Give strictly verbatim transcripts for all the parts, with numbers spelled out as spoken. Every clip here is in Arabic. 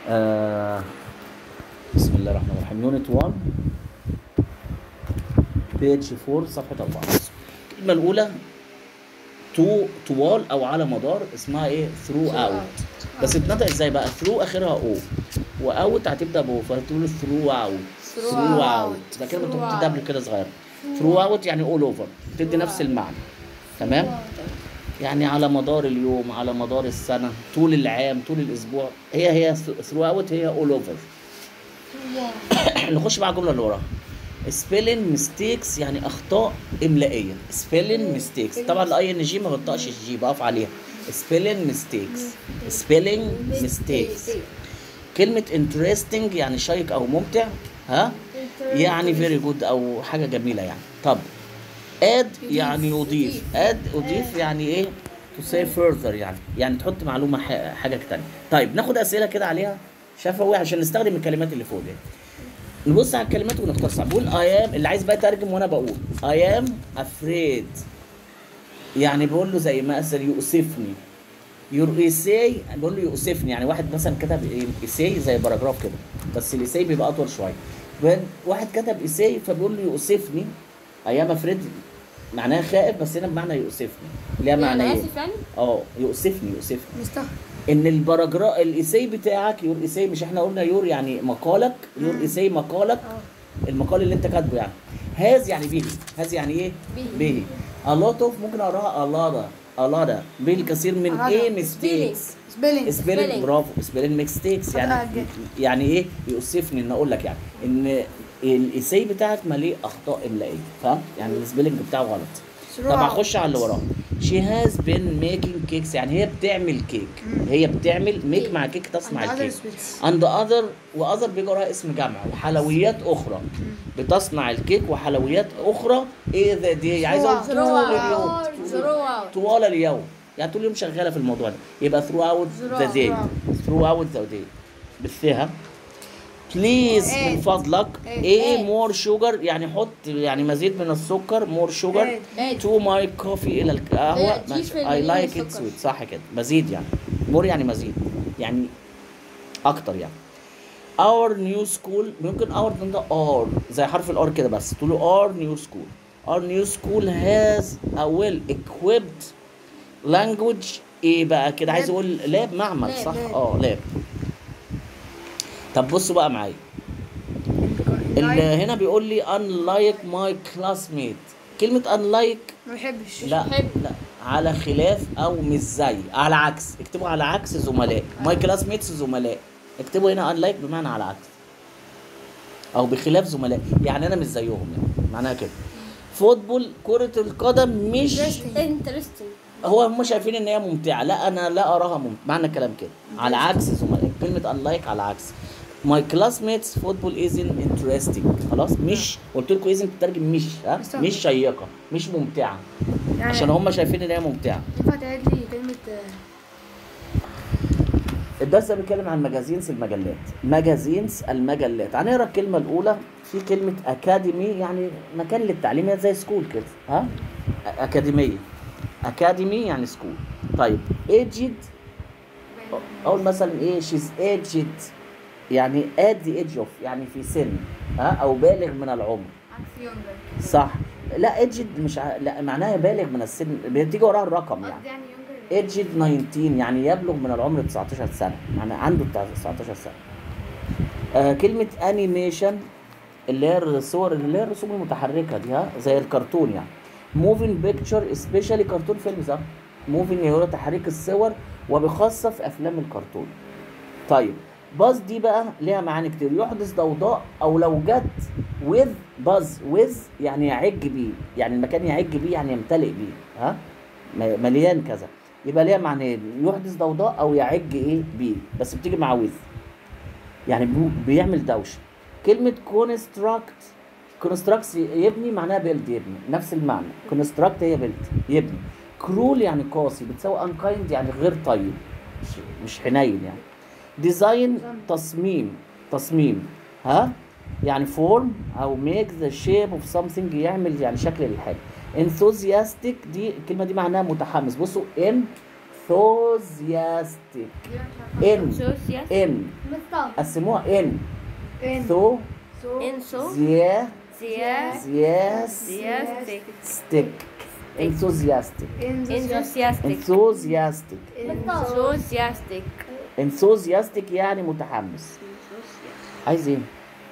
آه بسم الله الرحمن الرحيم. يونت واحد بيج أربعة صفحة أربعة. الكلمة الأولى تو طوال أو على مدار، اسمها إيه؟ ثرو أوت. بس بتنطق إزاي بقى؟ ثرو آخرها أو، وأوت هتبدأ بأو، فتقول ثرو أوت. ثرو أوت ده كلمة بتحط دبل كده صغيرة. ثرو أوت يعني أول أوفر، بتدي نفس المعنى. تمام؟ يعني على مدار اليوم، على مدار السنة، طول العام، طول الأسبوع. هي هي ثرو أوت، هي أول أوفر. نخش بقى على الجملة اللي وراها. spelling mistakes يعني اخطاء املائيه. spelling mistakes طبعا الاي ان جي ما بنطقش الجي، بقف عليها. spelling mistakes spelling mistakes. كلمه interesting يعني شيق او ممتع، ها يعني very good او حاجه جميله يعني. طب add يعني يضيف. add يضيف يعني ايه؟ to say further يعني يعني تحط معلومه حاجه تانية. طيب ناخد اسئله كده عليها شفوي عشان نستخدم الكلمات اللي فوق دي. نبص على الكلمات ونختصر. بقول I am، اللي عايز بقى يترجم وانا بقول I am afraid، يعني بقول له زي مثلا يؤسفني. your essay بقول له يؤسفني، يعني واحد مثلا كتب essay زي باراجراف كده، بس الايساي بيبقى اطول شويه. واحد كتب essay فبيقول له يؤسفني. I am afraid معناها خائف، بس هنا بمعنى يؤسفني. ليها معنى ايه؟ اه يؤسفني يؤسفني مستحيل. ان الباراجراف الايساي بتاعك، يور ايساي، مش احنا قلنا يور يعني مقالك، يور ايساي مقالك، أوه. المقال اللي انت كاتبه يعني. هاز يعني به، هاز يعني ايه؟ به. a lot of ممكن اقراها a lot a lot بالكثير من ايه ميستيكس. سبيلنج سبيلنج برافو. سبيلنج ميستيكس يعني يعني ايه؟ يؤسفني ان اقول لك يعني ان الايساي بتاعك مليء اخطاء املائيه، فاهم؟ يعني السبيلنج بتاعه غلط. طب هخش على اللي وراه. she has been making cakes يعني هي بتعمل كيك. مم. هي بتعمل ميك مع كيك، تصنع الكيك. and other وأذر بيجي وراها اسم جمع، وحلويات أخرى. مم. بتصنع الكيك وحلويات أخرى. إيه ذا دي؟ عايز أقول طول اليوم، طوال اليوم، يعني طول اليوم شغالة في الموضوع ده. يبقى throughout the day throughout the day بالثها. بليز من فضلك ايه مور شوجر يعني حط يعني مزيد من السكر. مور شوجر تو ماي كوفي الى القهوه. اي لايك ات سويت. صح كده، مزيد يعني. مور يعني مزيد يعني اكتر يعني. اور نيو سكول ممكن اور ده اور زي حرف الار كده، بس تقول له اور نيو سكول. اور نيو سكول هاز ا ويل equipped language. ايه بقى كده؟ عايز اقول لاب، معمل. صح اه لاب. طب بصوا بقى معايا، اللي هنا بيقول لي unlike my classmate. كلمة unlike ما بحبش. لا حب. لا على خلاف او مش زي، على عكس. اكتبوا على عكس زملاء. my classmates زملاء. اكتبوا هنا unlike بمعنى على عكس او بخلاف زملاء، يعني انا مش زيهم يعني، معناها كده. فوتبول كرة القدم مش interesting. هو هم شايفين ان هي ممتعة، لا انا لا اراها ممتعة. معنى الكلام كده على عكس زملاء. كلمة unlike على عكس. my classmates football isn't interesting. خلاص مش قلت لكم isn't تترجم مش، ها مش شيقة، مش ممتعة، يعني عشان هم شايفين ان هي ممتعة. ينفع تعيد لي كلمة؟ الدرس ده بيتكلم عن ماجازينز المجلات. ماجازينز المجلات. هنقرا الكلمة الأولى. في كلمة أكاديمي يعني مكان للتعليم، زي سكول كده، ها أكاديمية. أكاديمي يعني سكول. طيب ايجد، أقول مثلا إيه؟ شيز ايجد يعني at the age of يعني في سن، ها او بالغ من العمر. صح. لا ايجد مش ع... لا معناها بالغ من السن، بتيجي وراها الرقم يعني. ايجد تسعتاشر يعني يبلغ من العمر تسعتاشر سنه، يعني عنده تسعتاشر سنه. آه كلمه انيميشن اللي هي الصور، اللي هي الرسوم المتحركه دي، ها زي الكرتون يعني. موفينج بيكتشر سبيشالي كرتون فيلم. صح. موفينج هو تحريك الصور، وبخاصه في افلام الكرتون. طيب باز دي بقى ليها معاني كتير. يحدث ضوضاء، او لو جت with باز with يعني يعج بيه، يعني المكان يعج بيه يعني يمتلئ بيه، ها مليان كذا. يبقى ليها معنيين، يحدث ضوضاء او يعج ايه بيه، بس بتيجي مع with يعني بيعمل دوشه. كلمه construct constructs يبني معناها build يبني، نفس المعنى. construct هي build يبني. cruel يعني قاسي، بتساوي unkind يعني غير طيب، مش, مش حنين يعني. ديزاين تصميم تصميم ها يعني فورم او ميك ذا شيب اوف سمثينج يعمل يعني شكل للحاجه. enthusiastic دي الكلمه دي معناها متحمس. بصوا ان enthusiastic ان ان قسموها ان ثو زيا زياستيك enthusiastic enthusiastic enthusiastic يعني متحمس. عايز ايه؟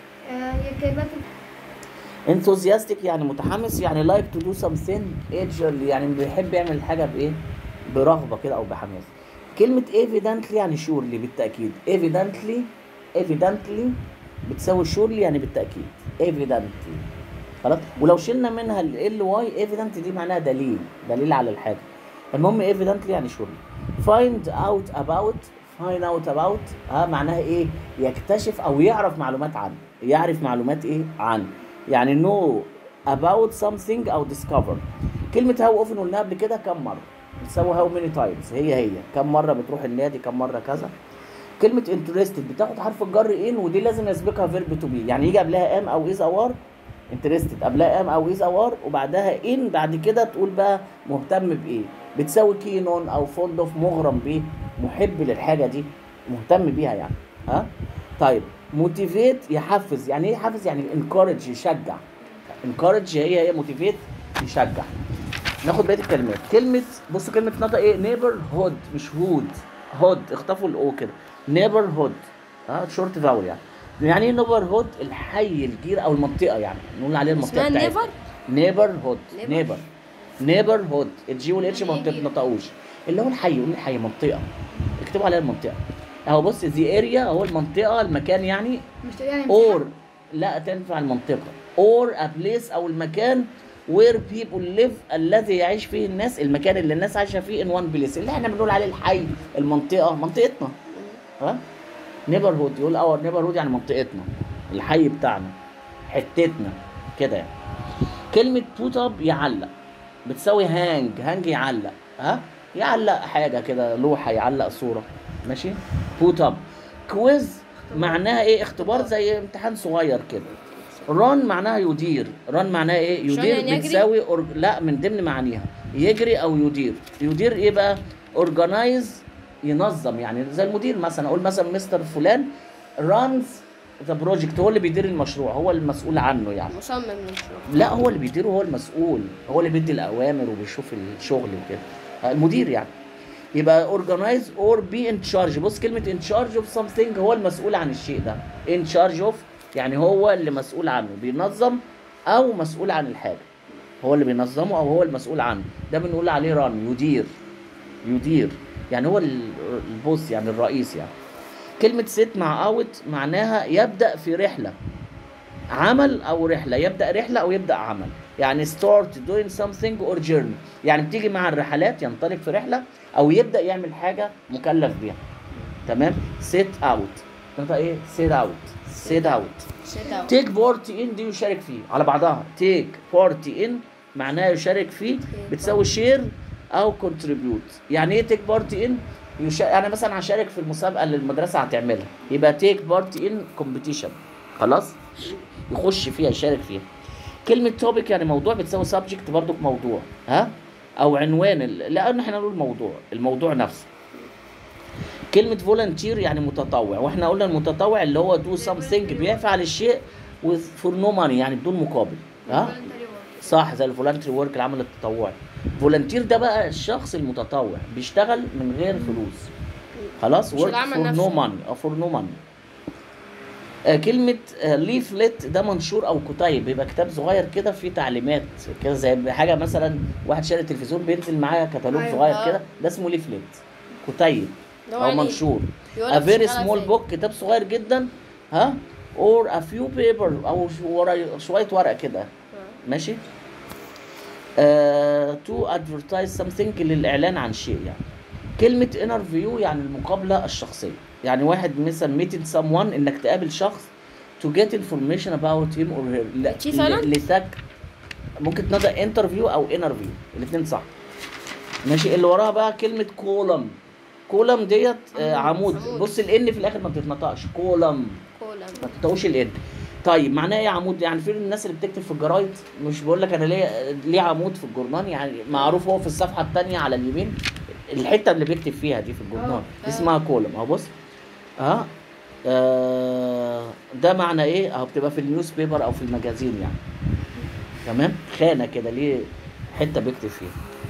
enthusiastic يعني متحمس، يعني like to do something eagerly، يعني بيحب يعمل الحاجة بإيه؟ برغبة كده أو بحماس. كلمة evidently يعني surely بالتأكيد. evidently evidently بتساوي surely يعني بالتأكيد. evidently خلاص. ولو شلنا منها ال ly evident دي معناها دليل، دليل على الحاجة. المهم evidently يعني surely. find out about find out about ها معناها إيه؟ يكتشف أو يعرف معلومات عنه، يعرف معلومات إيه عنه. يعني know about something أو discover. كلمة how often قلناها قبل كده كم مرة؟ بتساوي how many times، هي هي كم مرة بتروح النادي، كم مرة كذا. كلمة interested بتاخد حرف الجر in ودي لازم يسبقها verb to be، يعني يجي قبلها am أو is أو are. interested قبلها am أو is أو are وبعدها in، بعد كده تقول بقى مهتم بإيه. بتساوي keen on أو fond of مغرم بيه، محب للحاجة دي، مهتم بيها يعني. ها؟ طيب موتيفيت يحفز، يعني ايه يحفز؟ يعني انكورج يشجع. انكورج هي هي موتيفيت يشجع. ناخد بقيه الكلمات. كلمه بصوا كلمه نطق ايه؟ نيبر هود مش هود، هود اخطفوا الاو كده. نيبر هود ها شورت فاول يعني. يعني ايه نيبر هود؟ الحي الجير او المنطقه، يعني نقول عليها المنطقه بتاعتنا. نيبر نيبر هود نيبر نيبر هود الجي والاتش ما بتنطقوش، اللي هو الحي، يقول الحي منطقه، اكتبوا عليها المنطقه اهو. بص دي اريا اهو المنطقه المكان يعني. مش يعني اور لا تنفع المنطقه. اور ا بليس او المكان where people live الذي يعيش فيه الناس، المكان اللي الناس عايشه فيه in one place، اللي احنا بنقول عليه الحي، المنطقه، منطقتنا. ها نيبر هود يقول اور نيبر هود يعني منطقتنا، الحي بتاعنا، حتتنا كده يعني. كلمه بوت اب يعلق بتساوي هانج، هانج يعلق. ها يعلق حاجه كده، لوحه، يعلق صوره. ماشي. بوت اب. كويز معناها ايه؟ اختبار زي امتحان صغير كده. ران معناها يدير. ران معناها ايه؟ يدير بتساوي أورج... لا من ضمن معانيها يجري او يدير. يدير ايه بقى؟ اورجنايز ينظم، يعني زي المدير مثلا. اقول مثلا مستر فلان رانز ذا بروجكت، هو اللي بيدير المشروع، هو المسؤول عنه يعني. مصمم المشروع. لا هو اللي بيديره، هو المسؤول، هو اللي بيدي الاوامر وبيشوف الشغل وكده، المدير يعني. يبقى organize or be in charge. بص كلمة in charge of something هو المسؤول عن الشيء ده. in charge of يعني هو اللي مسؤول عنه، بينظم أو مسؤول عن الحاجة، هو اللي بينظمه أو هو المسؤول عنه، ده بنقول عليه run. يدير يدير يعني هو البوس يعني الرئيس يعني. كلمة set مع out معناها يبدأ في رحلة، عمل أو رحلة، يبدأ رحلة أو يبدأ عمل. يعني start doing something or journey، يعني بتيجي مع الرحلات، ينطلق في رحلة أو يبدأ يعمل حاجة مكلف بيها. تمام. set out نقطة إيه؟ set out set out take part in دي يشارك فيه على بعضها. take part in معناها يشارك فيه، بتساوي share أو contribute. يعني إيه take part in؟ يشا... أنا مثلا هشارك في المسابقة اللي المدرسة هتعملها، يبقى take part in competition. خلاص؟ يخش فيها، يشارك فيها. كلمة توبيك يعني موضوع، بتساوي سبجكت برضو موضوع، ها؟ أو عنوان، لأن احنا نقول موضوع، الموضوع نفسه. كلمة فولنتير يعني متطوع، واحنا قلنا المتطوع اللي هو دو سامثينج، بيفعل الشيء فور نو ماني يعني بدون مقابل. ها؟ صح، زي الفولنتري ورك العمل التطوعي. فولنتير ده بقى الشخص المتطوع بيشتغل من غير فلوس. خلاص؟ ورك فور نو ماني أو فور نو ماني. آه كلمة آه ليفلت ده منشور أو كتيب، بيبقى كتاب صغير كده فيه تعليمات كده، زي حاجة مثلا واحد شاري التلفزيون بينزل معاه كتالوج صغير كده، ده اسمه ليفلت، كتيب أو منشور. A very small book كتاب صغير جدا، ها؟ or a few paper أو شوية ورق كده. ماشي؟ آه to advertise something للإعلان عن شيء يعني. كلمة interview يعني المقابلة الشخصية، يعني واحد مثلا meeting someone انك تقابل شخص to get information about him or her. لتك ممكن تنطق interview او interview، الاثنين صح. ماشي. اللي وراها بقى كلمة column. column ديت آه عمود. بص الان في الاخر ما بتتنطقش، column ما تنطقوش الان. طيب معناه ايه عمود؟ يعني في الناس اللي بتكتب في الجرايد، مش بقول لك انا ليه ليه عمود في الجورنال، يعني معروف هو في الصفحة الثانية على اليمين الحته اللي بيكتب فيها دي في الجورنال اه دي اسمها كولوم اهو. بص اه آه، ده معنى ايه اهو، بتبقى في النيوز بيبر او في المجازين يعني. تمام، خانه كده ليه حته بيكتب فيها.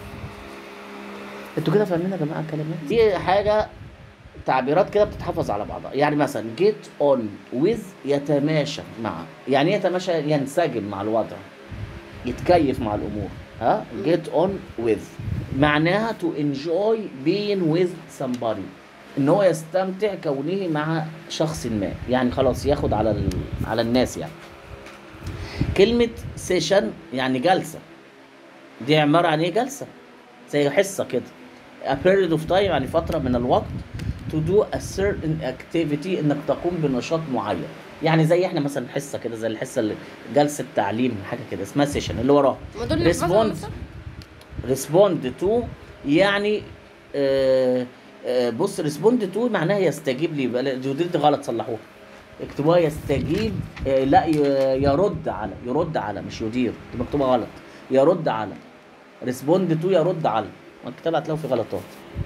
انتوا كده فاهمين يا جماعه الكلمات دي؟ حاجه تعبيرات كده بتتحفظ على بعضها. يعني مثلا get on with يتماشى مع، يعني ايه يتماشى؟ ينسجم مع الوضع، يتكيف مع الامور. ها get on with معناها to enjoy being with somebody، ان هو يستمتع كونه مع شخص ما، يعني خلاص ياخد على ال... على الناس يعني. كلمة session يعني جلسة، دي عبارة عن ايه؟ جلسة زي حصة كده. a period of time يعني فترة من الوقت. to do a certain activity انك تقوم بنشاط معين، يعني زي احنا مثلا حصة كده، زي الحصة اللي جلسة تعليم حاجة كده اسمها session اللي وراها. ما دول اللي نحفظهم respond مثلا. respond to يعني آه آه بص respond to معناها يستجيب لي، بقى دي دي غلط صلحوها، اكتبوها يستجيب آه لا ي- يرد على، يرد على مش يدير، دي مكتوبة غلط. يرد على respond to يرد على، الكتاب هتلاقوا في غلطات.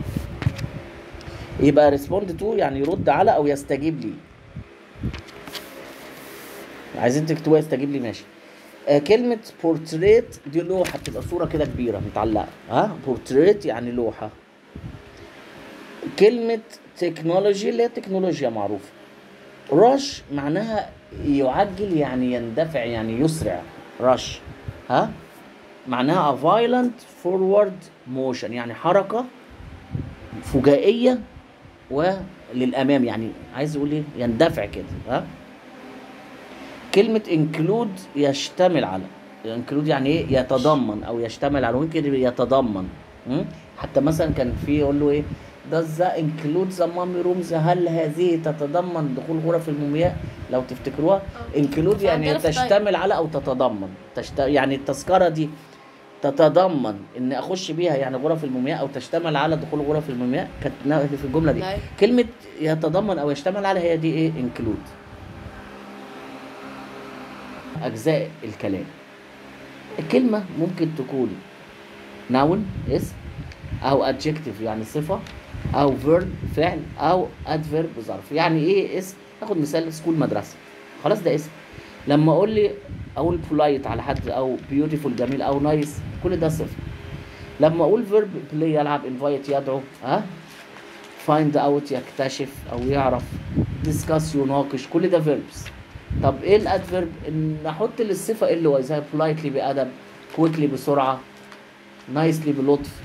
يبقى respond to يعني يرد على او يستجيب لي. عايزين تكتبوها يستجيب لي ماشي. آه كلمة بورتريت دي لوحة، بتبقى صورة كده كبيرة متعلقة. ها بورتريت يعني لوحة. كلمة تكنولوجي اللي هي تكنولوجيا معروفة. رش معناها يعجل يعني يندفع يعني يسرع. رش ها معناها a violent forward motion يعني حركة فجائية وللأمام، يعني عايز يقول ايه؟ يندفع كده. ها كلمة include يشتمل على، include يعني ايه؟ يتضمن او يشتمل على، ممكن يتضمن. م? حتى مثلا كان في يقول له ايه؟ does that include the mummy rooms؟ هل هذه تتضمن دخول غرف المومياء؟ لو تفتكروها اه include يعني فعندنا في الطيب. تشتمل على او تتضمن. تشت... يعني التذكرة دي تتضمن ان اخش بيها يعني غرف المومياء، او تشتمل على دخول غرف المومياء، كانت في الجملة دي. لا. كلمة يتضمن او يشتمل على هي دي ايه؟ include. أجزاء الكلام. الكلمة ممكن تكون noun اسم، أو adjective يعني صفة، أو verb فعل، أو adverb ظرف. يعني إيه اسم؟ ناخد مثال سكول مدرسة، خلاص ده اسم. لما أقول لي أقول polite على حد، أو beautiful جميل، أو nice، كل ده صفة. لما أقول verb play يلعب، invite يدعو، ها find out يكتشف أو يعرف، discuss يناقش، كل ده verbs. طب ايه الادفيرب؟ ان احط للصفه ال واي زي politely بادب، quickly بسرعه، nicely بلطف،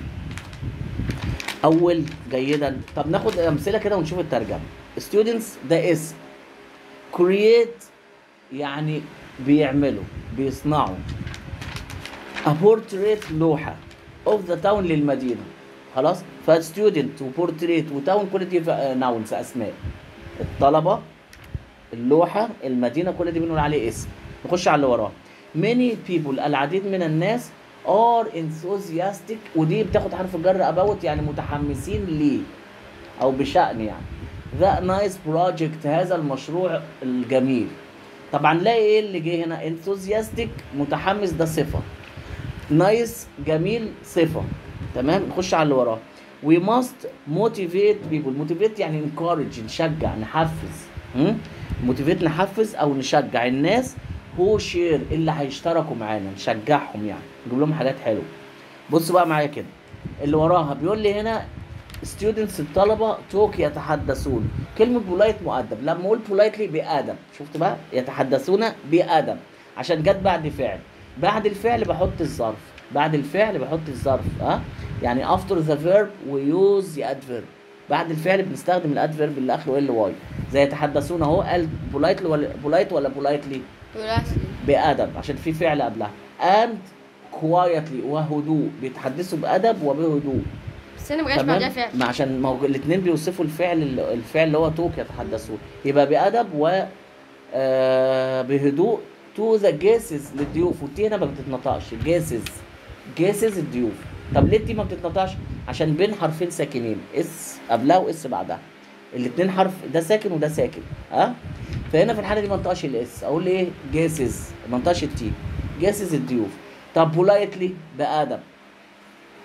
اول جيدا. طب ناخد امثله كده ونشوف الترجمه. students ده اسم. create يعني بيعملوا بيصنعوا. a portrait لوحه. of the town للمدينه. خلاص فستودنت وبورتريت وتاون كل دي ناونز اسماء. الطلبه، اللوحة، المدينة، كل دي بنقول عليه اسم. نخش على اللي وراه. many people العديد من الناس are enthusiastic، ودي بتاخد حرف الجر about يعني متحمسين ليه أو بشأن يعني. the nice project هذا المشروع الجميل. طبعا نلاقي ايه اللي جه هنا؟ enthusiastic متحمس ده صفة، nice جميل صفة. تمام نخش على اللي وراه. we must motivate people. motivate يعني encourage نشجع نحفز. م? موتيفيت نحفز او نشجع الناس. هو شير اللي هيشتركوا معانا نشجعهم يعني نجيب لهم حاجات حلوه. بص بقى معايا كده اللي وراها بيقول لي هنا students الطلبه توك يتحدثون. كلمه بولايت مؤدب، لما اقول بولايتلي بادب، شفت بقى يتحدثون بادب عشان جت بعد فعل. بعد الفعل بحط الظرف، بعد الفعل بحط الظرف ها أه؟ يعني after the verb we use the adverb. بعد الفعل بنستخدم الادفيرب اللي اخره ال واي زي يتحدثون اهو. قال بولايتلي ولا بولايت ولا بولايتلي؟ بادب عشان في فعل قبلها. and quietly وهدوء، بيتحدثوا بادب وبهدوء. بس انا ما جاش بعدها فعل، ما عشان الاثنين بيوصفوا الفعل، الفعل اللي هو توك يتحدثون، يبقى بادب و آه بهدوء. تو ذا جيسز للضيوف، والتي هنا ما بتتنطقش. جيسز جيسز الضيوف. طب ليه التي ما بتتنطقش؟ عشان بين حرفين ساكنين، اس قبلها واس بعدها، الاثنين حرف ده ساكن وده ساكن ها أه؟ فهنا في الحاله دي ما انطقش الاس، اقول ايه؟ جيسز، ما انطقش التي. جيسز الضيوف. طب بولايتلي بادب،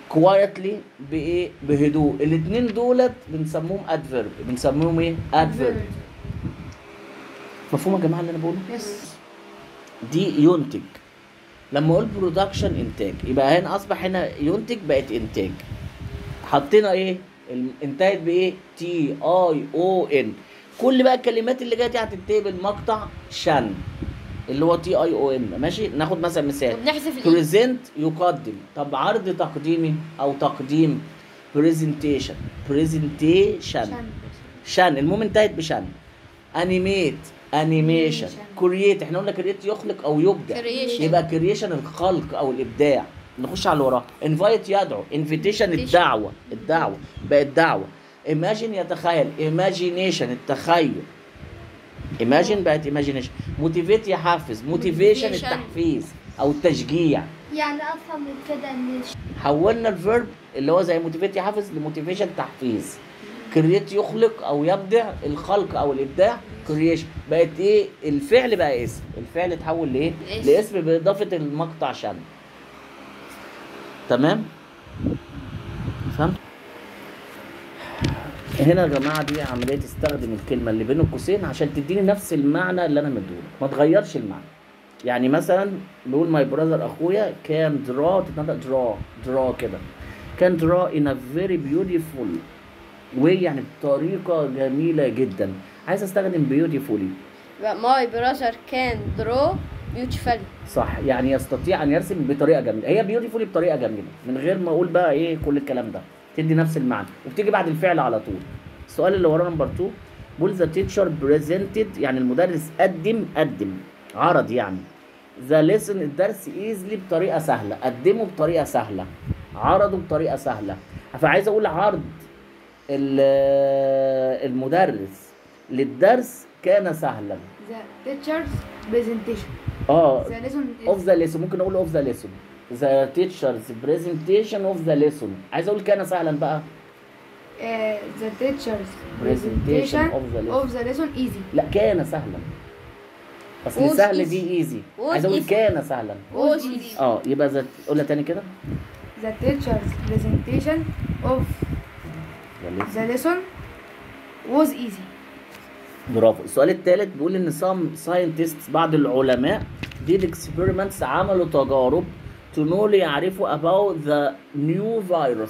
quietly بايه؟ بهدوء. الاثنين دولت بنسموهم adverb. بنسموهم ايه؟ adverb. مفهوم يا جماعه اللي انا بقوله؟ يس. دي ينتج. لما اقول برودكشن انتاج، يبقى هنا اصبح هنا ينتج بقت انتاج. حطينا ايه؟ انتهت بايه؟ تي اي او ان. كل بقى الكلمات اللي جايه دي هتنتهي بالمقطع شن اللي هو تي اي او ام. ماشي؟ ناخد مثلا مثال. وبنحذف الايه؟ بريزنت يقدم. طب عرض تقديمي او تقديم بريزنتيشن. بريزنتيشن شن. المهم انتهت بشن. انيميت انيميشن. كرييت. احنا قلنا كرييت يخلق او يبدع. Creation. يبقى كرييشن الخلق او الابداع. نخش على اللي وراه. انفايت يدعو. انفيتيشن الدعوه. الدعوه بقت دعوه. ايماجين يتخيل. ايماجينيشن التخيل. ايماجين بقت ايماجينيشن. موتيفيت يحفز. موتيفيشن Motivation. التحفيز او التشجيع. يعني افهم من كده ان حولنا الفيرب اللي هو زي موتيفيت يحفز لموتيفيشن تحفيز. كرييت يخلق او يبدع. الخلق او الابداع كرييشن. بقت ايه؟ الفعل بقى اسم. الفعل اتحول لايه؟ لاسم. لاسم باضافه المقطع شن. تمام؟ فهمت؟ هنا يا جماعه دي عمليه تستخدم الكلمه اللي بين القوسين عشان تديني نفس المعنى اللي انا مديهولك، ما تغيرش المعنى. يعني مثلا بقول ماي براذر اخويا كان درا تتنطق درا درا كده. كان درا in a very beautiful way يعني بطريقه جميله جدا. عايز استخدم beautifully. My brother can draw beautifully. صح، يعني يستطيع ان يرسم بطريقه جميله. هي beautifully بطريقه جميله من غير ما اقول بقى ايه كل الكلام ده. تدي نفس المعنى وبتيجي بعد الفعل على طول. السؤال اللي وراه نمبر اتنين بقول ذا تيتشر بريزنتد يعني المدرس قدم قدم عرض يعني ذا ليسن الدرس ايزلي بطريقه سهله. قدمه بطريقه سهله. عرضه بطريقه سهله. فعايز اقول عرض المدرس للدرس كان سهلا. The teacher's presentation. اه The lesson is اوف ذا ليسون. ممكن اقول اوف ذا ليسون. ذا تيتشرز بريزنتيشن اوف ذا ليسون. عايز اقول كان سهلا بقى. uh, the teacher's Presentation presentation of the lesson. of the lesson easy. لا كان سهلا. اصل Was سهل easy. دي ايزي. Was عايز اقول easy. كان سهلا. Was easy. اه يبقى ذا قولها تاني كده. The teacher's presentation of the lesson was easy. برافو. السؤال الثالث بيقول ان some scientists بعض العلماء did experiments عملوا تجارب to know ليعرفوا about the new virus.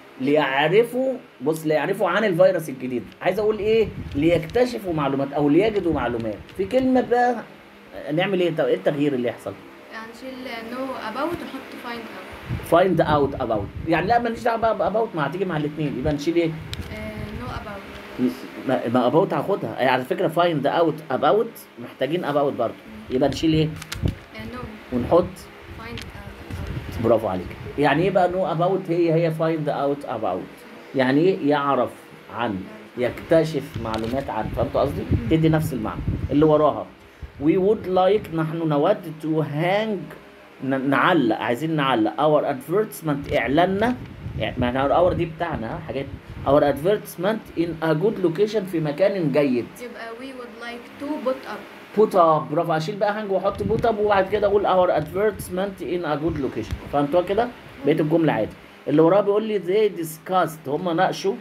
ليعرفوا بص ليعرفوا عن الفيروس الجديد. عايز اقول ايه؟ ليكتشفوا معلومات او ليجدوا معلومات. في كلمه بقى نعمل ايه؟ ايه التغيير اللي يحصل؟ يعني نشيل know about ونحط find out. find out about يعني لا ماليش دعوه بقى about ما هتيجي مع الاثنين. يبقى نشيل ايه؟ آه، know about. ما ما about هاخدها. يعني على فكره find out about محتاجين about برضه. يبقى نشيل ايه؟ آه، know ونحط find out. برافو عليك. يعني ايه بقى know about؟ هي هي find out about. يعني ايه؟ يعرف عن، يكتشف معلومات عن. فهمت قصدي؟ تدي نفس المعنى اللي وراها. we would like نحن نود to hang ن- نعلق. عايزين نعلق our advertisement اعلاننا. يعني ما احنا our دي بتاعنا حاجات. our advertisement in a good location في مكان جيد. يبقى we would like to put up. put up. برافو. اشيل بقى هانج واحط put up وبعد كده اقول our advertisement in a good location. فهمتوها كده؟ بقيت الجمله عادي. اللي وراه بيقول لي they discussed هم ناقشوا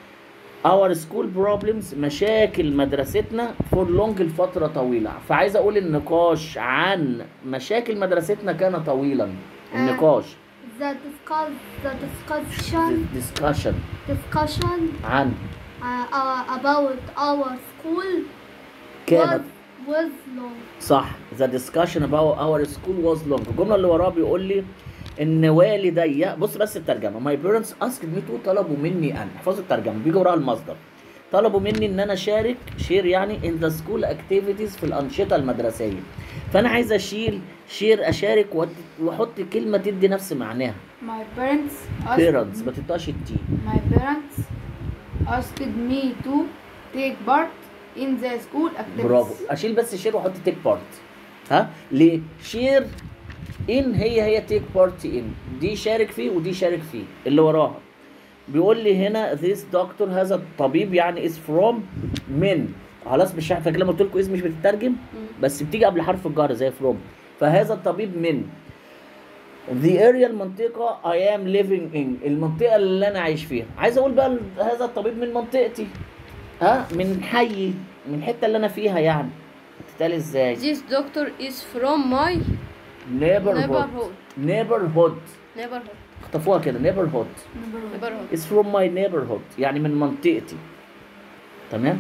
our school problems مشاكل مدرستنا for long لفتره طويله. فعايز اقول النقاش عن مشاكل مدرستنا كان طويلا. النقاش the discuss the discussion discussion discussion عن uh, uh, about our school كانت was, was long. صح. the discussion about our school was long. الجمله اللي وراه بيقول لي ان والدي بص بس الترجمه my parents asked me to طلبوا مني ان احفظوا الترجمه بيجي وراها المصدر. طلبوا مني ان انا اشارك شير يعني in the school activities في الانشطه المدرسيه. فانا عايز اشيل شير اشارك وأت- واحط كلمه تدي نفس معناها. My parents asked parents ما تنطقش التي. my parents asked me to take part in the school activities. برافو. اشيل بس شير واحط تيك بارت. ها ليه؟ شير ان هي هي تيك بارت ان. دي شارك فيه ودي شارك فيه. اللي وراها بيقول لي هنا this doctor هذا الطبيب يعني is from من. خلاص مش فاكر لما قلت لكم اسم مش بتترجم بس بتيجي قبل حرف الجر زي from. فهذا الطبيب من the area المنطقة I am living in، المنطقة اللي أنا عايش فيها. عايز أقول بقى هذا الطبيب من منطقتي، ها، من حي، من الحتة اللي أنا فيها يعني. تتقال إزاي؟ This doctor is from my neighborhood. neighborhood. neighborhood. neighborhood. اخطفوها كده neighborhood. neighborhood. It's from my neighborhood، يعني من منطقتي. تمام؟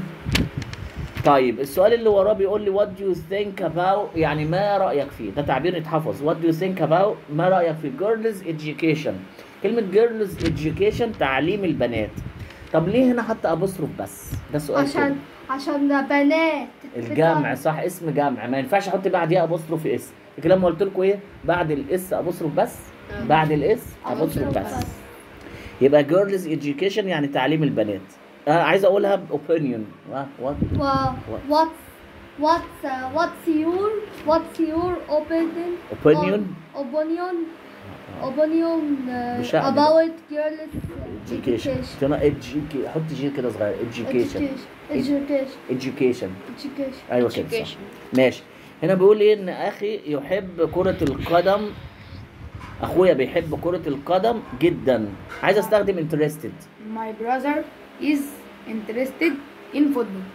طيب السؤال اللي وراه بيقول لي what do you think about، يعني ما رأيك فيه؟ ده تعبير يتحفظ. what do you think about، ما رأيك في girls education. كلمة girls education تعليم البنات. طب ليه هنا حتى أبوستروف بس؟ ده سؤال عشان كده. عشان ده بنات. الجمع صح، اسم جمع، ما ينفعش احط بعديها ابوستروف اس. الكلام ما قلت لكم ايه؟ بعد الاس ابوستروف بس، بعد الاس ابوستروف بس. يبقى girls education يعني تعليم البنات. آه عايز اقولها باوبينيون. وات و what's what's uh, what's your what's your opinion Opinion? on- opinion opinion uh, مش هعمل. about girls education. education هنا education، حط جي كده صغير. education. education education. education ايوه كده صح. Education. ماشي. هنا بيقول ايه؟ ان اخي يحب كرة القدم. اخويا بيحب كرة القدم جدا. عايز استخدم interested. My brother is interested in football.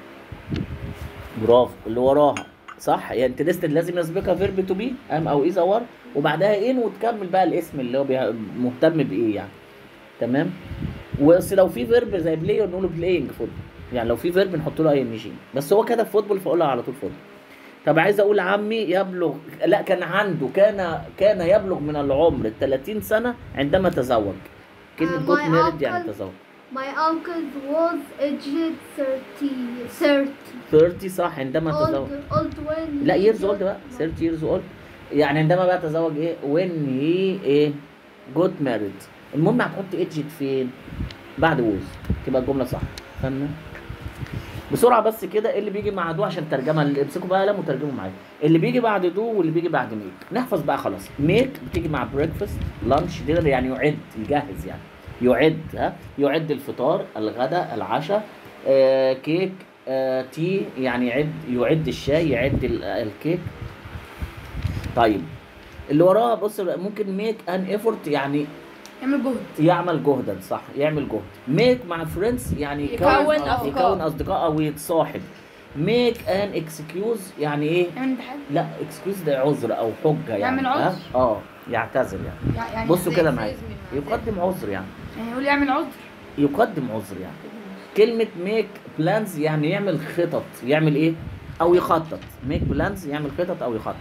برافو، اللي وراها صح. يعني انترستد لازم يسبقها فيرب تو بي ام او از اور، وبعدها ان، وتكمل بقى الاسم اللي هو بيه- مهتم بايه يعني. تمام. بس لو في فيرب زي بلاي نقول له بلاينج فوتبول، يعني لو في فيرب نحط له اي ان جي، بس هو كده فوتبول فاقولها على طول فوتبول. طب عايز اقول عمي يبلغ، لا كان عنده، كان كان يبلغ من العمر ثلاثين سنه عندما تزوج. كلمه Uh, جوت my ميرد يعني uncle- تزوج. My uncle was aged thirty thirty ثلاثين صح، عندما تزوج. old old when لا he years old got بقى، married. ثلاثين years old، يعني عندما بقى تزوج ايه؟ when he ايه؟ got married. المهم هتحط ايدجت فين؟ بعد ووز، تبقى الجمله صح. فاهمة؟ بسرعه بس كده، ايه اللي بيجي مع دو عشان ترجمه، اللي امسكوا بقى قلم وترجموا معايا. اللي بيجي بعد دو واللي بيجي بعد ميك نحفظ بقى خلاص. ميك بتيجي مع بريكفاست، لانش، دينر، يعني يعد، يجهز يعني. يعد، ها، يعد الفطار، الغداء، العشاء، آه، كيك، آه، تي، يعني يعد، يعد الشاي، يعد ال- الكيك. طيب اللي وراها بص بقى، ممكن ميك ان ايفورت يعني يعمل جهد. يعمل جهدا، صح، يعمل جهد. ميك مع فريندز يعني يكون أصدقاء. يكون اصدقاء او يتصاحب. ميك ان اكسكيوز يعني ايه؟ يعمل امتحان. لا اكسكيوز ده عذر او حجه يعني. يعمل ها؟ عذر. اه يعتذر يعني. يع- يعني بصوا زي كده معايا، excuse me. يقدم عذر يعني. يعني يقول يعمل عذر. يقدم عذر يعني. كلمة ميك بلانز يعني يعمل خطط، يعمل ايه؟ أو يخطط. ميك بلانز يعمل خطط أو يخطط.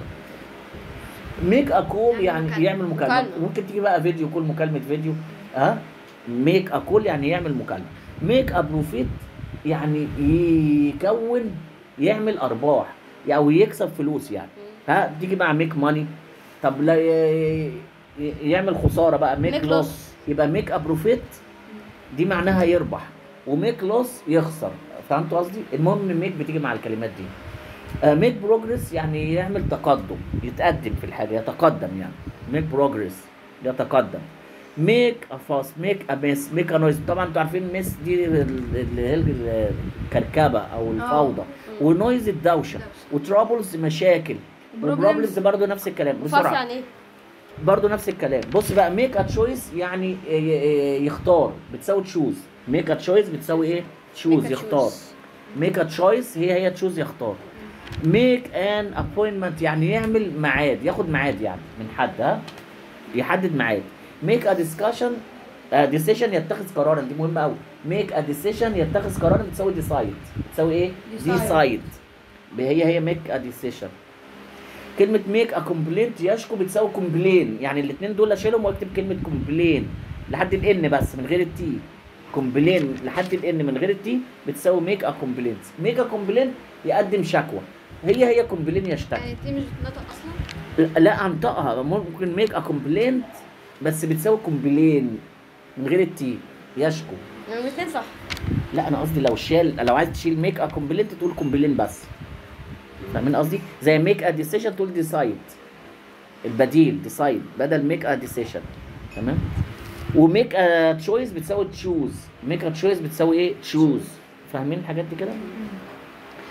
ميك ا كول يعني يعمل يعمل مكالمة. مكالمة. ممكن تيجي بقى فيديو كول، مكالمة فيديو. ها؟ ميك ا كول يعني يعمل مكالمة. ميك ا بروفيت يعني يكون، يعمل أرباح أو يكسب فلوس يعني. ها؟ تيجي مع ميك ماني. طب لا ي- ي- يعمل خسارة بقى ميك Make لوس. loss. يبقى ميك ا بروفيت دي معناها يربح، وميك لوس يخسر. فهمتوا قصدي؟ المهم ميك بتيجي مع الكلمات دي. ميك بروجرس يعني يعمل تقدم، يتقدم في الحاجه، يتقدم يعني. ميك بروجرس يتقدم. ميك ا فاس، ميك ا ميس، ميك ا نويز. طبعا انتوا عارفين ميس دي اللي هي الكركبه او الفوضى، ونويز الدوشه، وترابلز مشاكل، وبروبلمز برضه نفس الكلام. فاس بسرعه يعني ايه؟ برضه نفس الكلام. بص بقى، ميك ا تشويس يعني ي- ي- يختار، بتساوي تشوز. ميك ا تشويس بتساوي ايه؟ تشوز، Make a يختار. choice. ميك ا تشويس هي هي تشوز، يختار. ميك ان ابوينتمنت يعني يعمل ميعاد، ياخد ميعاد يعني من حد، ها، يحدد ميعاد. ميك ا ديسكشن، ديسيشن يتخذ قرارا، دي مهمه قوي. ميك ا ديسيشن يتخذ قرارا بتساوي ديسايد، بتساوي ايه؟ Decide. ديسايد. هي هي ميك ا ديسيشن. كلمة ميك ا كومبلينت يشكو بتساوي كومبلين، يعني الاثنين دول اشيلهم واكتب كلمة كومبلين لحد الان بس من غير التي. كومبلين لحد الان من غير التي بتساوي ميك ا كومبلينت. ميك ا كومبلينت يقدم شكوى، هي هي كومبلين يشتكي. يعني دي مش بتنطق اصلا. لا لا انطقها، ممكن ميك ا كومبلينت بس بتساوي كومبلين من غير التي، يشكو. يعني الاثنين صح. لا انا قصدي لو شال، لو عايز تشيل ميك ا كومبلينت تقول كومبلين بس. فاهمين قصدي؟ زي ميك ا ديسيشن تقول ديسايد، البديل ديسايد بدل ميك ا ديسيشن. تمام؟ وميك ا تشويس بتساوي تشوز، ميك ا تشويس بتساوي ايه؟ تشوز. فاهمين الحاجات دي كده؟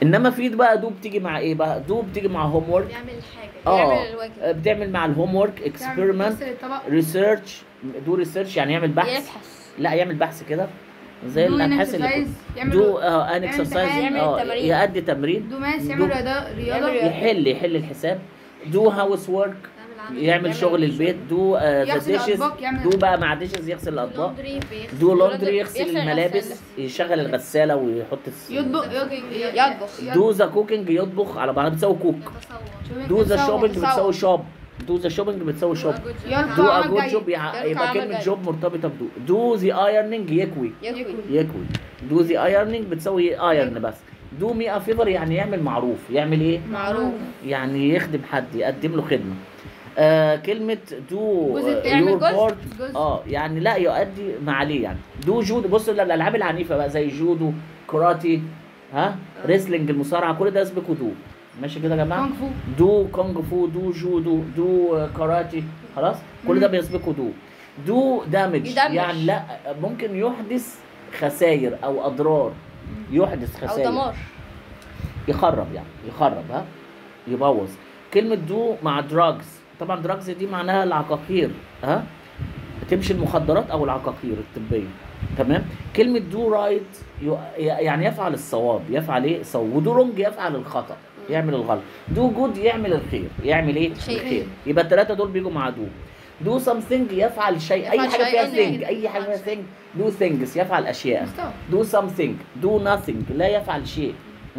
انما في بقى دو بتيجي مع ايه بقى؟ دو بتيجي مع هوم ورك. بيعمل حاجة. اه بيعمل الواجب. بتعمل مع الهوم ورك، اكسبيرمنت، يغسل الطبق. ريسيرش. دو ريسيرش يعني يعمل بحث. يبحث. لا يعمل بحث كده زي Do an الابحاث اللي exercise، يعمل دو اه ان يعمل اكسرسايز، امتحان، اه يعمل تمارين. يأدي تمرين. دو ماس، دو- يعمل رياضة رياضة يعمل- يحل يحل الحساب. دو هاوس ورك، بيعمل عمل. يعمل يعمل شغل البيت. دو ذا يغسل ديشز. الأطباق، يعمل- دو بقى مع ديشز يغسل الاطباق. لوندري بيغسل. دو لوندري، لوندري يغسل يغسل الملابس، الغسالة. يشغل الغسالة ويحط الس... يطبخ يطبخ. دو ذا كوكينج يطبخ على بعض، بتساوي كوك. يتصور. دو ذا يتصور. شوبينج يتصور. بتساوي شوب. دو ذا شوبينج بتساوي شوب. يرفع دو ا عمل جود جيد. جوب يرفع يبقى عمل كلمة جيد. جوب مرتبطة بدو. دو ذا ايرنينج يكوي. يكوي. يكوي. دو ذا ايرنينج بتساوي ايرن بس. دو مي ا فيفر يعني يعمل معروف. يعمل ايه؟ معروف. يعني يخدم حد، يقدم له خدمة. آه كلمة دو جزء تعمل يور جزء. بارت، جزء. اه يعني لا يؤدي ما عليه يعني. دو جودو، بص الالعاب العنيفة بقى زي جودو، كاراتي، ها ريسلينج المصارعة، كل ده يسبقوا دو. ماشي كده يا جماعة؟ كونغ فو. دو كونغ فو، دو جودو، دو آه، كاراتي، خلاص؟ كل ده بيسبقوا دو. دو دامج يدمج. يعني لا ممكن يحدث خسائر او اضرار. يحدث او خسائر. دمار. يخرب يعني، يخرب ها، يبوظ. كلمة دو مع دراجز، طبعا دراجز دي معناها العقاقير، ها؟ تمشي المخدرات او العقاقير الطبية. تمام؟ كلمة دو رايت يعني يفعل الصواب، يفعل ايه؟ الصواب. ودو رونج يفعل الخطأ، يعمل الغلط. دو جود يعمل الخير، يعمل ايه؟ الخير. الخير. يبقى الثلاثة دول بيجوا مع دو. دو something يفعل شيء، اي يفعل حاجة فيها شيئاً. thing، اي حاجة فيها thing. دو things يفعل اشياء. مستوى. دو something، دو nothing لا يفعل شيء. م?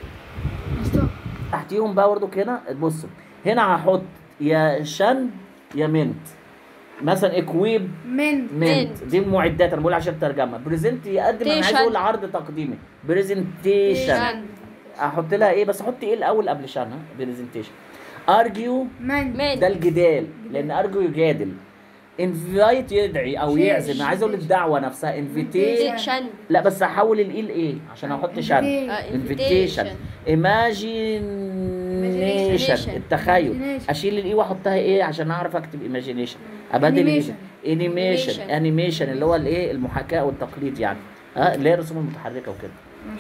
مستوى. تحتيهم بقى برضك هنا بصوا، هنا هحط يا شن يا منت. مثلا اكويب من منت دي المعدات، انا بقول عشان الترجمه. بريزنت يقدم، انا عايز اقول عرض تقديمي. بريزنتيشن احط لها ايه؟ بس احط ايه الاول قبل شن؟ ها بريزنتيشن. ارجيو من من. ده الجدال، لان ارجو يجادل. انفايت يدعي او شيء. يعزم، عايز اقول الدعوه نفسها انفيتيشن. شن. لا بس هحول الايه لايه عشان احط شن. انفيتيشن. ايماجينيشن التخيل. اشيل الاي واحطها ايه عشان اعرف اكتب ايماجينيشن. ابدل انيميشن. انيميشن اللي هو الايه المحاكاه والتقليد يعني، ها اللي هي الرسوم المتحركه وكده. ماشي.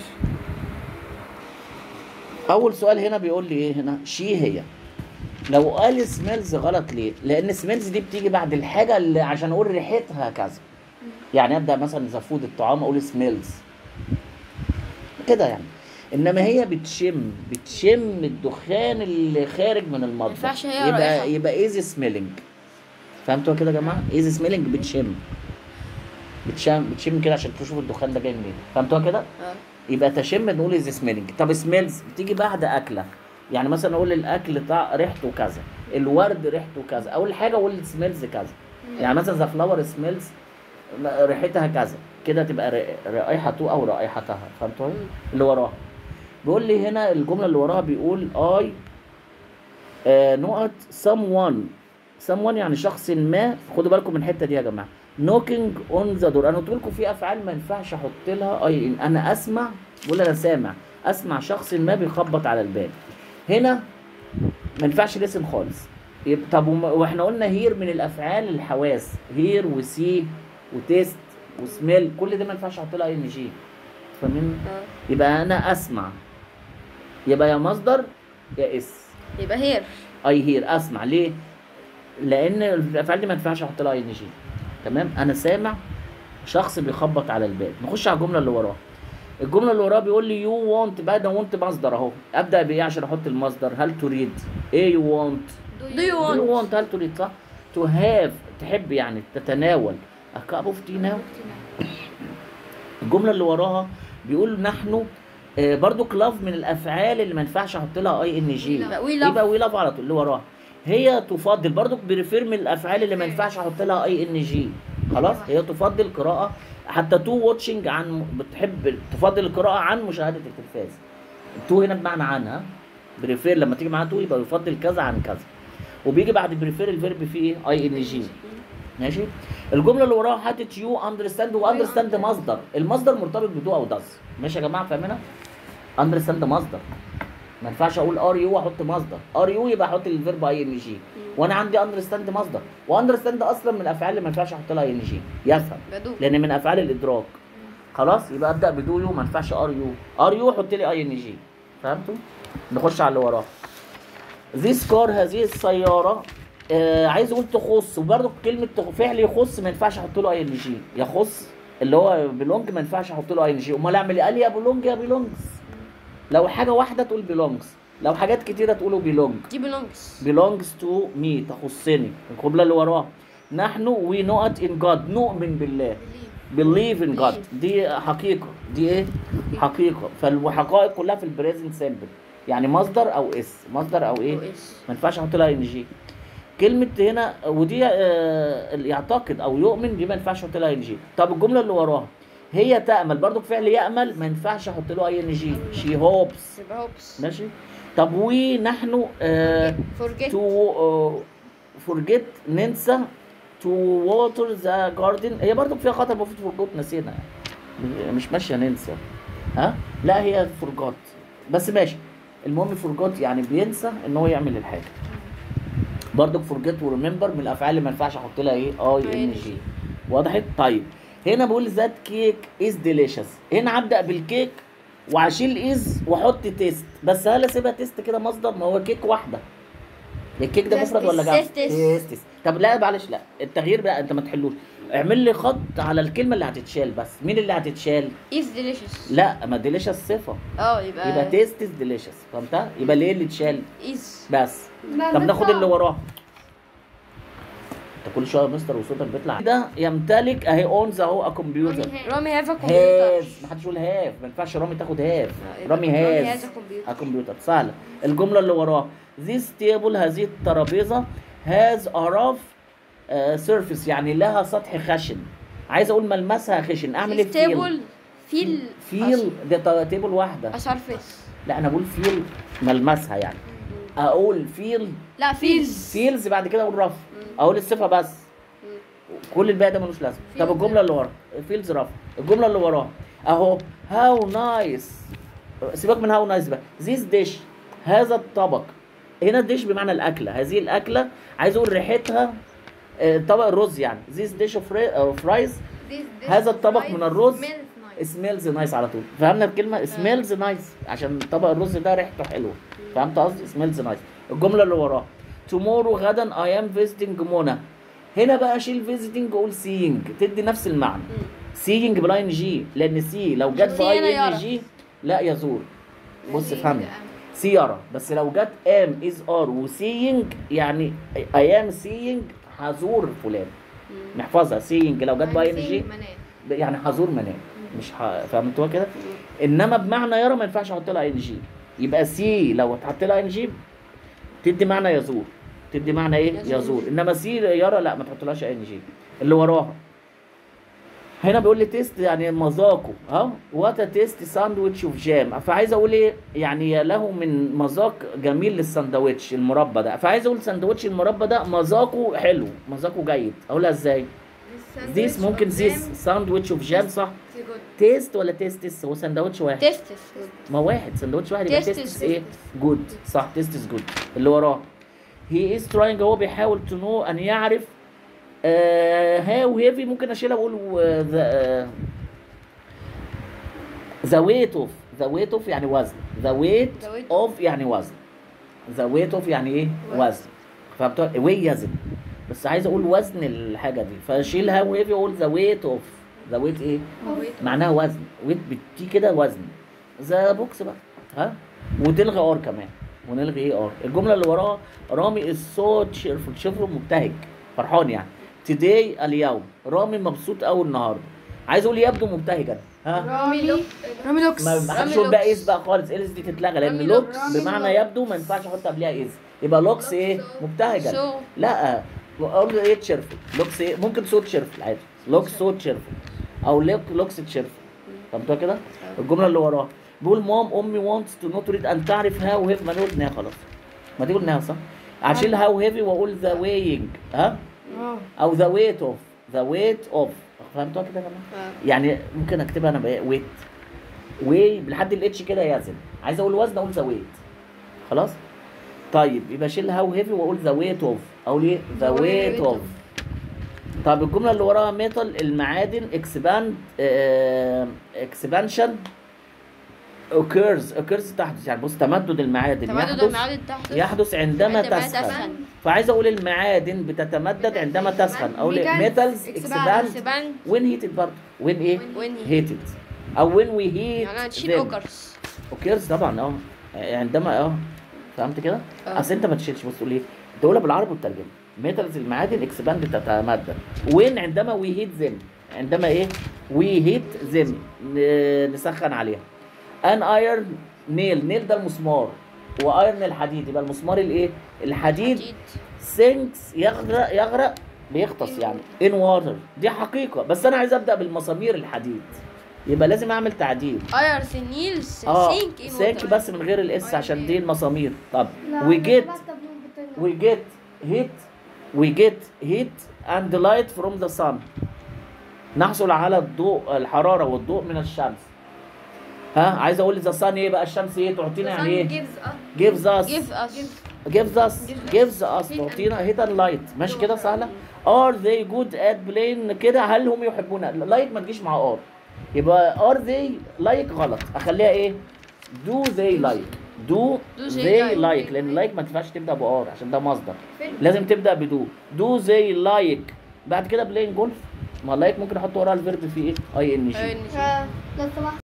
اول سؤال هنا بيقول لي ايه هنا؟ شي هي. لو قال سميلز غلط ليه؟ لان سميلز دي بتيجي بعد الحاجه اللي عشان اقول ريحتها كذا. يعني ابدا مثلا اذا فود الطعام اقول سميلز كده يعني. انما هي بتشم بتشم الدخان اللي خارج من المطبخ. ينفعش هي رائحة. يبقى يبقى ايزي سميلنج. فهمتوا كده يا جماعه؟ ايزي سميلنج بتشم بتشم بتشم كده عشان تشوف الدخان ده جاي منين. فهمتوا كده؟ اه. يبقى تشم نقول ايزي سميلنج. طب سميلز بتيجي بعد اكله. يعني مثلا اقول الاكل طع ريحته كذا، الورد ريحته كذا، اول حاجه اقول سميلز كذا. يعني مثلا ذا فلاور سميلز ريحتها كذا، كده تبقى ر- رائحته او رائحتها. فهمتوا؟ اللي وراها بيقول لي هنا الجمله اللي وراها بيقول اي نقط someone someone يعني شخص ما. خدوا بالكم من الحته دي يا جماعه. knocking on the door، انا قلت لكم في افعال ما ينفعش احط لها اي. انا اسمع، بقول انا سامع، اسمع شخص ما بيخبط على الباب. هنا ما ينفعش لسن خالص. يبقى طب وم- واحنا قلنا هير من الافعال الحواس، هير وسي وتيست وسميل، كل ده ما ينفعش احط لها اي ان جي. فاهمين؟ اه. يبقى انا اسمع، يبقى يا مصدر يا اس. يبقى هير. اي هير اسمع. ليه؟ لان الافعال دي ما ينفعش احط لها اي ان جي. تمام؟ انا سامع شخص بيخبط على الباب. نخش على الجمله اللي وراها. الجمله اللي وراها بيقول لي يو وونت، بقى ده وونت مصدر اهو. ابدا بايه عشان احط المصدر؟ هل تريد؟ ايه يو وونت؟ Do you دو want؟ وونت هل تريد صح؟ تو هاف تحب يعني تتناول a cup of tea now. الجمله اللي وراها بيقول نحن آه برضو كلاف من الافعال اللي ما ينفعش احط لها اي ان جي. يبقى we love. يبقى وي لاف على طول اللي وراها. هي تفضل برضو بريفير من الافعال اللي ما ينفعش احط لها اي ان جي. خلاص؟ هي تفضل قراءه، حتى تو واتشنج عن، بتحب تفضل القراءه عن مشاهده التلفاز. تو هنا بمعنى عنها. بريفير لما تيجي معاها تو يبقى يفضل كذا عن كذا. وبيجي بعد بريفير الفيرب فيه ايه؟ اي ان جي. ماشي؟ الجمله اللي وراها حاطط يو اندرستاند، واندرستاند مصدر، المصدر مرتبط بدو او داز. ماشي يا جماعه فاهمينها؟ اندرستاند مصدر. ما ينفعش اقول ار يو واحط مصدر، ار يو يبقى احط الفيرب اي ان جي. وانا عندي اندرستاند مصدر، واندرستاند اصلا من الافعال اللي ما ينفعش احط لها اي ان جي. يفهم، بدو. لان من افعال الادراك. خلاص؟ يبقى ابدا بدو يو، ما ينفعش ار يو. ار يو حط لي اي ان جي. فهمتوا؟ نخش على اللي وراها. This car هذه السيارة آه عايز اقول تخص، وبرده كلمة فعل يخص ما ينفعش احط له اي ان جي، يخص اللي هو بيلونج ما ينفعش احط له اي ان جي، امال اعمل ايه؟ قال يا بيلونج يا بيلونجز. لو حاجة واحدة تقول بيلونجز، لو حاجات كتيرة تقولوا بيلونج. دي belongs. belongs to me تخصني. الجملة اللي وراها نحن we not in God نؤمن بالله. believe in God دي حقيقة، دي ايه؟ حقيقة. فالحقائق كلها في البريزنت سيمبل، يعني مصدر او اس، مصدر او ايه؟ أو اس. ما ينفعش احط لها ان جي. كلمة هنا ودي آه يعتقد او يؤمن دي ما ينفعش احط لها ان جي. طب الجملة اللي وراها هي تأمل، برضو فعل يأمل ما ينفعش احط له اي ان جي. she hopes يبقى hopes. ماشي. طب ونحن آه forget. to آه forget ننسى to water the garden، هي برضو فيها خطأ المفروض forgot نسينا يعني. مش ماشية ننسى ها؟ لا هي forgot بس ماشي. المهم forgot يعني بينسى ان هو يعمل الحاجة. برضو forget و remember من الافعال اللي ما ينفعش احط لها ايه؟ اي ان جي. وضحت؟ طيب هنا بقول ذات كيك از ديليشس، هنا هبدأ بالكيك واشيل از واحط تيست، بس هل اسيبها تيست كده مصدر؟ ما هو كيك واحده. الكيك ده مفرد ولا جمع؟ تيست. طب لا معلش، لا التغيير بقى انت ما تحلوش، اعمل لي خط على الكلمه اللي هتتشال بس. مين اللي هتتشال؟ is delicious. لا ما ديليشس صفه، اه يبقى يبقى تيست از ديليشس. فهمتها؟ يبقى ليه اللي اتشال؟ is. بس. ما طب ناخد اللي بيطلع. وراه. انت كل شويه يا مستر وصوتك بيطلع. ده يمتلك اهي اونز اهو ا كمبيوتر. رامي هاف كمبيوتر. هاز، ما حدش يقول هاف، ما ينفعش رامي تاخد هاف. رامي هاز ا كمبيوتر. سهله. الجمله اللي وراها ذيس تيبل هذه الترابيزه هاز ا راف سيرفيس يعني لها سطح خشن. عايز اقول ملمسها خشن، اعمل ايه؟ تيبل فيل فيل ده تيبل واحده. سيرفيس. لا انا بقول فيل ملمسها يعني. اقول فيل لا فيلز. فيلز بعد كده اقول رف. اقول الصفه بس، كل الباقي ده ملوش لازمه. طب الجمله اللي ورا فيلز رف. الجمله اللي وراها اهو هاو نايس، سيبك من هاو نايس بقى. ذيس ديش هذا الطبق. هنا الديش بمعنى الاكله، هذه الاكله عايز اقول ريحتها آه، طبق الرز يعني. ذيس ديش اوف رايز هذا الطبق من الرز سميلز نايس على طول. فهمنا الكلمه سميلز نايس عشان طبق الرز ده ريحته حلوه. فهمت قصدي؟ سميلز نايس. الجمله اللي وراها تومورو غدا اي ام فيزيتنج منى. هنا بقى اشيل فيزيتنج واقول سينج، تدي نفس المعنى. سينج بلاي ان جي، لان سي لو جت باي ان جي لا يزور. بص افهمني، سي يرى، بس لو جت ام از ار وسينج يعني اي ام سينج هزور فلان. نحفظها سينج لو جت باي ان جي يعني هزور منام، مش ح... فهمتوها كده؟ انما بمعنى يرى ما ينفعش احط لها ان جي. يبقى سي لو اتحط لها ان جي تدي معنى يزور، تدي معنى ايه؟ يزور. انما سي يرى لا ما تحطلهاش ان جي. اللي وراها هنا بيقول لي تيست يعني مذاقه ها. وات تيست ساندويتش اوف جام، فعايز اقول ايه؟ يعني له من مذاق جميل للساندويتش المربى ده. فعايز اقول ساندويتش المربى ده مذاقه حلو، مذاقه جيد. اقولها ازاي؟ ذيس ممكن ذيس ساندويتش اوف جام صح؟ تيست ولا تيستس؟ هو ساندوتش واحد. تيستس. ما واحد ساندوتش واحد يبقى تيستس ايه؟ جود صح، تيستس جود. اللي وراه هي از تراينج، هو بيحاول تو نو ان يعرف هاو هيفي. ممكن اشيلها واقول ذا ذا ويت اوف. ذا ويت اوف يعني وزن. ذا ويت اوف يعني وزن. ذا ويت اوف يعني ايه؟ وزن. فهمتوا؟ وي يزن، بس عايز اقول وزن الحاجه دي فاشيل هاو هيفي واقول ذا ويت اوف. ذا ويت ايه؟ معناها وزن. ويت بتيجي كده وزن. ذا بوكس بقى ها. وتلغي ار كمان، ونلغي ايه ار. الجمله اللي وراها رامي الصوت شيرفul. شيرفul مبتهج فرحان يعني. توداي اليوم رامي مبسوط قوي النهارده. عايز اقول يبدو مبتهجا ها. رامي رامي لوكس. ما حدش يقول بقى از بقى خالص. از دي تتلغى لان لوكس بمعنى يبدو ما ينفعش احط قبلها از. يبقى لوكس ايه؟ مبتهجا. لا اقول ايه؟ تشيرفل. لوكس ايه؟ ممكن صوت تشيرفل عادي. لوكس صوت تشيرفل او لوك لوكس تشيرفل. فهمتوها كده؟ الجمله اللي وراها بيقول مام امي وانتس تو نو تريد ان تعرف هاو هيف. ما نقول انها خلاص، ما دي قلناها صح. هشيل هاو هيفي واقول ذا وينج ها، او ذا ويت اوف. ذا ويت اوف. فهمتوها كده يا جماعه؟ يعني ممكن اكتبها انا بقى ويت وي لحد الاتش كده يزن. عايز اقول وزن اقول ذا ويت. خلاص؟ طيب يبقى اشيل هاو هيفي واقول ذا ويت اوف. اقول ايه؟ ذا ويت اوف. طب الجمله اللي وراها ميتال المعادن اكسباند اكسبانشن occurs occurs تحدث، يعني بص تمدد المعادن تمدد يحدث المعادن تحدث يحدث عندما عندما تسخن. تسخن. فعايز اقول المعادن بتتمدد عندما تسخن، اقول Metals metals expand. expand expand when heated برضه when ايه when heated او when we heat يعني هتشيل them. اوكرز. occurs طبعا اه عندما اه فهمت كده؟ اه. اصل انت ما تشيلش، بص تقول ايه؟ تقولها بالعربي وتترجمها. metals المعادن اكسباند تتمدد when عندما we heat them، عندما ايه؟ we heat them ن- نسخن عليها. an iron nail nail ده المسمار وايرن الحديد، يبقى المسمار الايه؟ الحديد حديد. sinks يغرق يغرق بيغطس يعني in water، دي حقيقة، بس أنا عايز أبدأ بالمسامير الحديد، يبقى لازم أعمل تعديل. ايرث نيلز اه سينك ان سينك بس من غير الاس عشان دي المسامير. طب لا، we أنا get سمعت بالبطينة. we get heat we get heat and light from the sun، نحصل على الضوء الحرارة والضوء من الشمس. ها عايز أقول the sun إيه بقى؟ الشمس إيه تعطينا يعني إيه؟ gives us give us gives us gives us تعطينا heat and light. ماشي كده سهلة؟ are they good at playing كده؟ هل هم يحبون؟ like ما تجيش مع are، يبقى are they like غلط، أخليها إيه؟ do they like do Do they they like. like، لأن like ما تنفعش تبدأ بار عشان ده مصدر، لازم تبدأ بدو. do they like بعد كده playing golf، ما like ممكن أحط وراها الفيرب في إيه؟ اي ان جي. إن- آه، لو سمحت